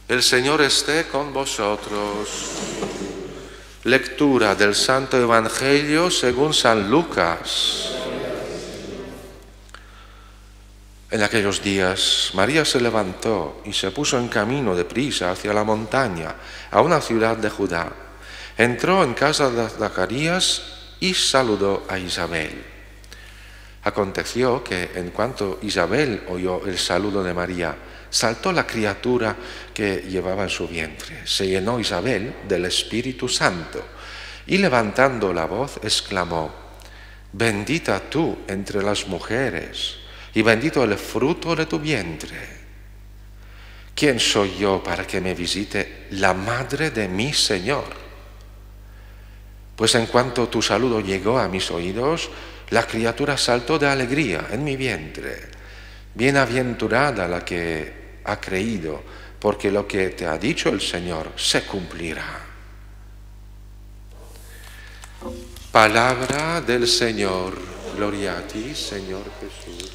El Señor esté con vosotros. Lectura del Santo Evangelio según San Lucas. En aquellos días, María se levantó y se puso en camino deprisa hacia la montaña, a una ciudad de Judá. Entró en casa de Zacarías y saludó a Isabel. Aconteció que, en cuanto Isabel oyó el saludo de María, saltó la criatura que llevaba en su vientre. Se llenó Isabel del Espíritu Santo y, levantando la voz, exclamó: «Bendita tú entre las mujeres, y bendito el fruto de tu vientre. ¿Quién soy yo para que me visite la madre de mi Señor? Pues en cuanto tu saludo llegó a mis oídos, la criatura saltó de alegría en mi vientre. Bienaventurada la que ha creído, porque lo que te ha dicho el Señor se cumplirá». Palabra del Señor. Gloria a ti, Señor Jesús.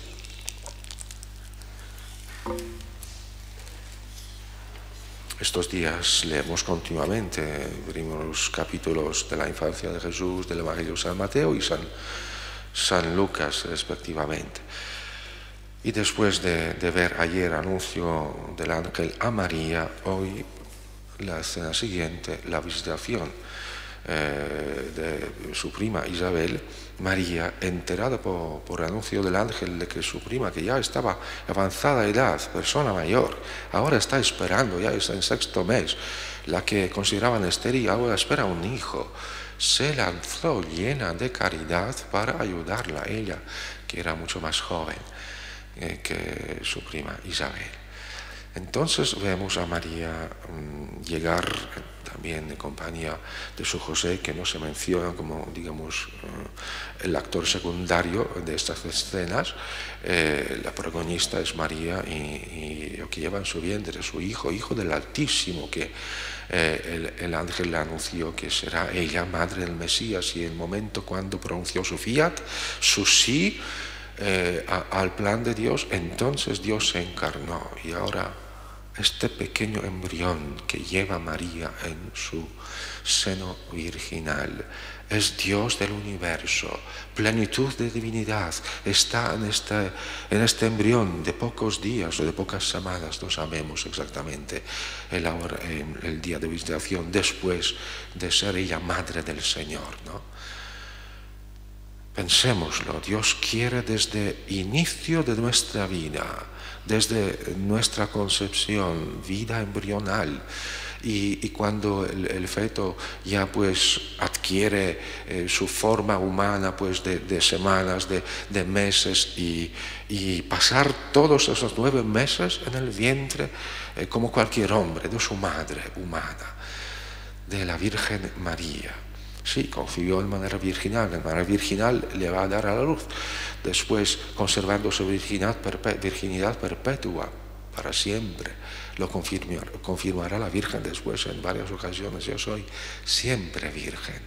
Estos días leemos continuamente los capítulos de la infancia de Jesús, del Evangelio de San Mateo y San Lucas, respectivamente. Y después de ver ayer anuncio del ángel a María, hoy la escena siguiente, la visitación de su prima Isabel. María, enterada por anuncio del ángel de que su prima, que ya estaba avanzada edad, persona mayor, ahora está esperando, ya está en 6º mes, la que consideraban estéril, ahora espera un hijo, se lanzó llena de caridad para ayudarla, ella que era mucho más joven que su prima Isabel. Entonces vemos a María llegar también en compañía de su José, que no se menciona como, digamos, el actor secundario de estas escenas. La protagonista es María y lo que lleva en su vientre su hijo, hijo del Altísimo, que el ángel le anunció que será ella madre del Mesías, y el momento cuando pronunció su fiat, su sí, al plan de Dios, entonces Dios se encarnó, y ahora este pequeño embrión que lleva María en su seno virginal es Dios del universo, plenitud de divinidad, está en este embrión de pocos días o de pocas semanas, no sabemos exactamente el día de visitación, después de ser ella madre del Señor, ¿no? Pensémoslo, Dios quiere desde el inicio de nuestra vida, desde nuestra concepción, vida embrional, y cuando el feto ya pues adquiere su forma humana pues de semanas, de meses, y pasar todos esos 9 meses en el vientre como cualquier hombre, de su madre humana, de la Virgen María. Sí, concibió en manera virginal, le va a dar a la luz, después conservando su virginidad perpetua para siempre. Lo confirmará la Virgen después en varias ocasiones: yo soy siempre virgen.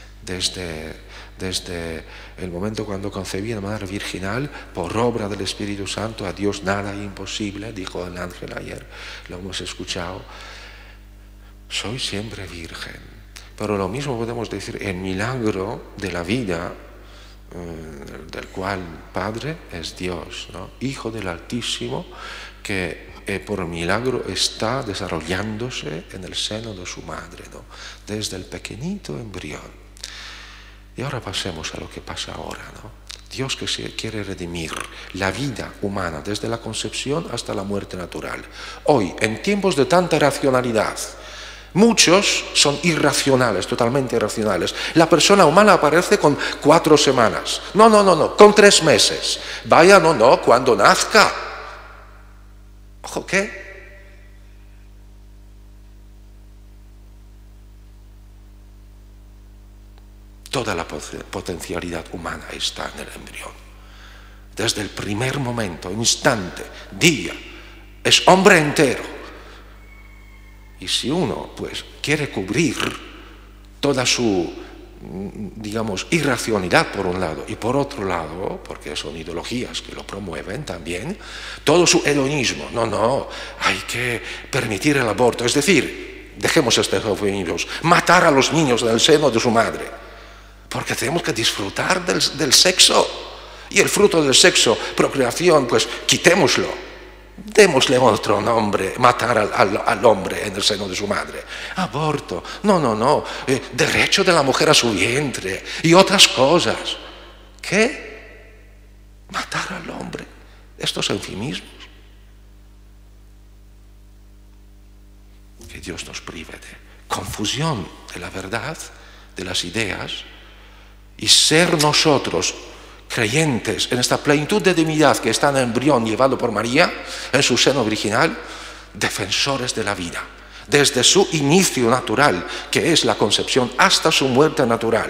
Desde el momento cuando concebí en manera virginal, por obra del Espíritu Santo, a Dios nada es imposible, dijo el ángel ayer, lo hemos escuchado. Soy siempre virgen. Pero lo mismo podemos decir el milagro de la vida, del cual Padre es Dios, ¿no? Hijo del Altísimo, que por milagro está desarrollándose en el seno de su madre, ¿no? Desde el pequeñito embrión. Y ahora pasemos a lo que pasa ahora, ¿no? Dios que se quiere redimir la vida humana desde la concepción hasta la muerte natural. Hoy, en tiempos de tanta racionalidad, muchos son irracionales, totalmente irracionales. La persona humana aparece con 4 semanas. No, con 3 meses. Vaya, no, cuando nazca. Ojo, ¿qué? Toda la potencialidad humana está en el embrión. Desde el primer momento, instante, día, es hombre entero. Y si uno pues quiere cubrir toda su digamos, irracionalidad por un lado, y por otro lado, porque son ideologías que lo promueven también, todo su hedonismo. No, hay que permitir el aborto, es decir, dejemos estos eufemismos, matar a los niños del seno de su madre, porque tenemos que disfrutar del sexo, y el fruto del sexo, procreación, pues quitémoslo. Démosle otro nombre, matar al hombre en el seno de su madre. Aborto, no, derecho de la mujer a su vientre y otras cosas. ¿Qué? Matar al hombre. Estos eufemismos. Que Dios nos prive de confusión de la verdad, de las ideas, y ser nosotros creyentes en esta plenitud de divinidad que está en el embrión llevado por María, en su seno virginal, defensores de la vida, desde su inicio natural, que es la concepción, hasta su muerte natural.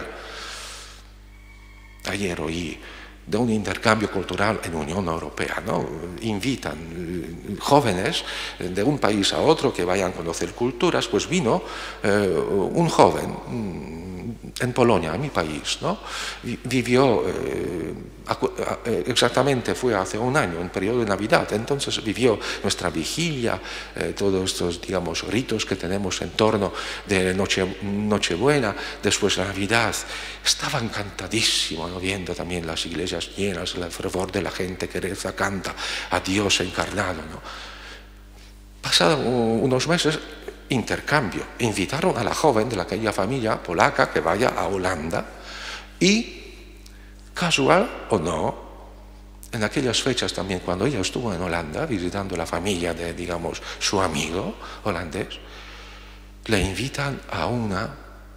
Ayer oí de un intercambio cultural en Unión Europea, ¿no? Invitan jóvenes de un país a otro que vayan a conocer culturas. Pues vino un joven en Polonia, en mi país, ¿no? Vivió, exactamente fue hace un año, en periodo de Navidad, entonces vivió nuestra vigilia, todos estos, digamos, ritos que tenemos en torno de Nochebuena, después de Navidad. Estaba encantadísimo, ¿no? Viendo también las iglesias llenas, el fervor de la gente que reza, canta a Dios encarnado, ¿no? Pasados unos meses, intercambio, invitaron a la joven de aquella familia polaca que vaya a Holanda, y casual o no, en aquellas fechas también, cuando ella estuvo en Holanda visitando la familia de, digamos, su amigo holandés, le invitan a una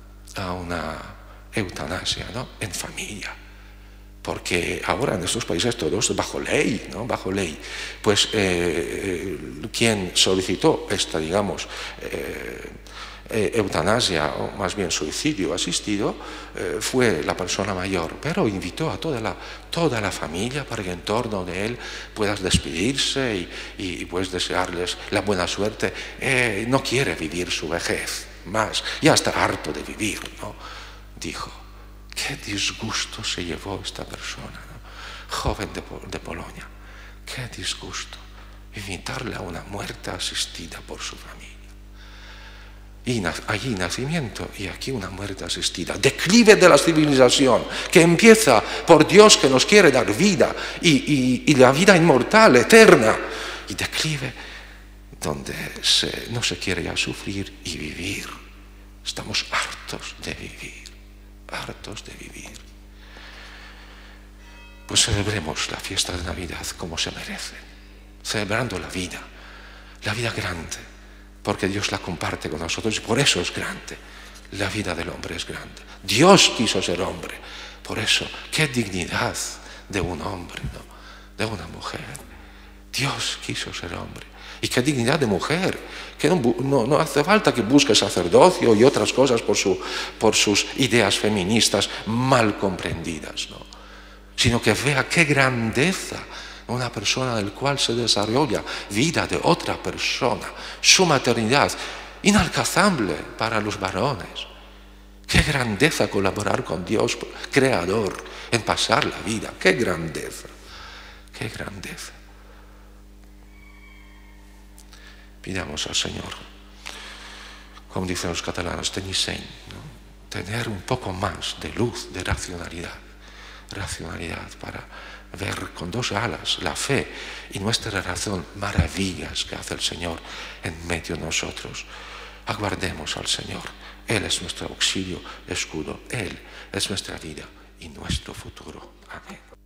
eutanasia, ¿no? En familia. Porque ahora en estos países todos bajo ley, ¿no? Bajo ley. Pues quien solicitó esta, digamos, eutanasia, o más bien suicidio asistido, fue la persona mayor, pero invitó a toda la familia para que en torno de él puedas despedirse y pues desearles la buena suerte. No quiere vivir su vejez más, ya está harto de vivir, ¿no? Dijo. Qué disgusto se llevó esta persona, ¿no? Joven de Polonia. Qué disgusto invitarle a una muerte asistida por su familia. Y allí nacimiento y aquí una muerte asistida. Declive de la civilización que empieza por Dios, que nos quiere dar vida y la vida inmortal, eterna. Y declive donde no se quiere ya sufrir y vivir. Estamos hartos de vivir. Hartos de vivir. Pues celebremos la fiesta de Navidad como se merece, celebrando la vida grande, porque Dios la comparte con nosotros y por eso es grande. La vida del hombre es grande. Dios quiso ser hombre, por eso, qué dignidad de un hombre, ¿no? De una mujer. Dios quiso ser hombre. Y qué dignidad de mujer, que no hace falta que busque sacerdocio y otras cosas por sus ideas feministas mal comprendidas, ¿no? Sino que vea qué grandeza una persona del cual se desarrolla vida de otra persona, su maternidad, inalcanzable para los varones. Qué grandeza colaborar con Dios, creador, en pasar la vida, qué grandeza, qué grandeza. Pidamos al Señor, como dicen los catalanes, tenir seny, ¿no? Tener un poco más de luz, de racionalidad para ver con dos alas la fe y nuestra razón, maravillas que hace el Señor en medio de nosotros. Aguardemos al Señor. Él es nuestro auxilio, escudo. Él es nuestra vida y nuestro futuro. Amén.